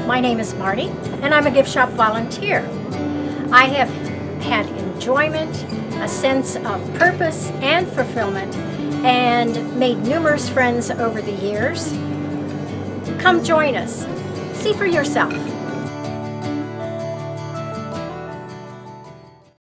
My name is Marty, and I'm a gift shop volunteer. I have had enjoyment, a sense of purpose and fulfillment, and made numerous friends over the years. Come join us. See for yourself.